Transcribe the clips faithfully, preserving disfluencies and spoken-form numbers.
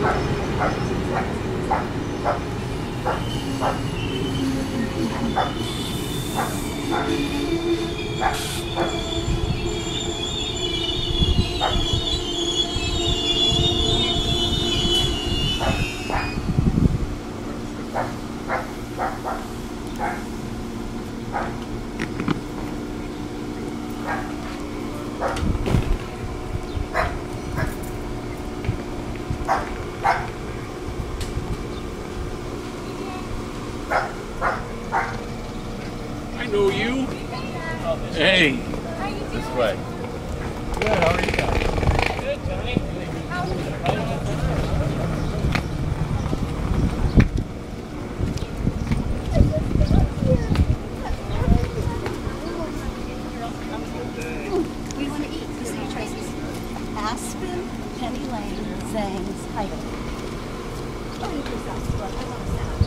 I know you. Hey. This way. Good, how are you guys? Good, Johnny. We want to eat. These are your choices. Aspen, Penny Lane, Zang's, Heidel. Oh, you do salad. Look, I want a salad.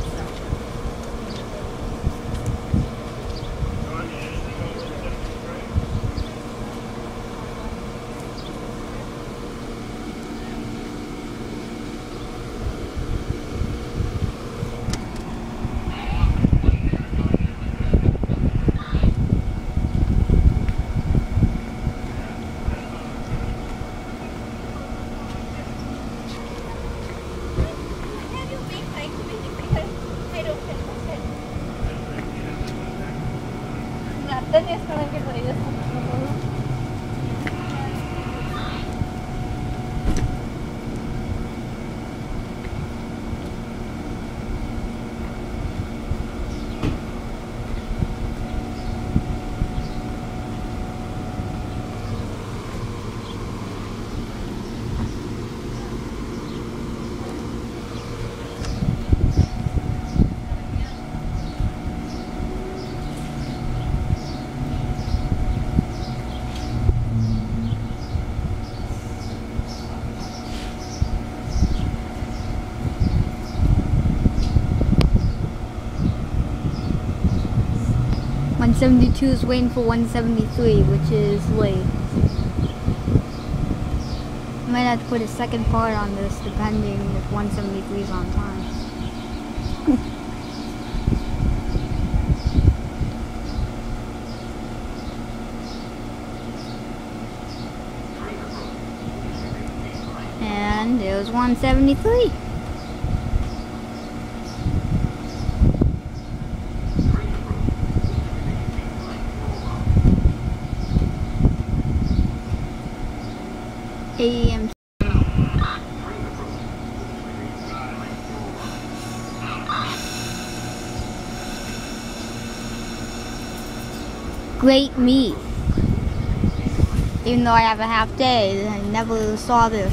Dan ya sekarang kita aja sama dulu. one seventy-two is waiting for one seventy-three, which is late. Might have to put a second part on this depending if one seventy-three is on time. And there's one seventy-three. A M Great meat. Even though I have a half day, I never saw this.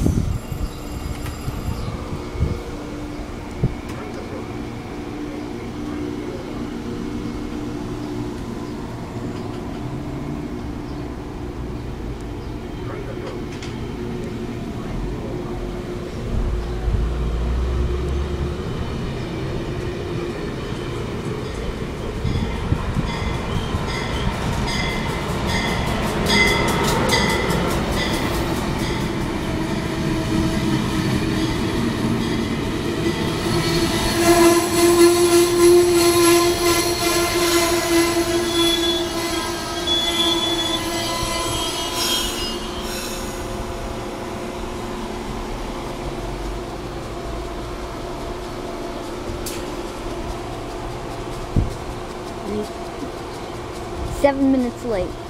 Seven minutes late.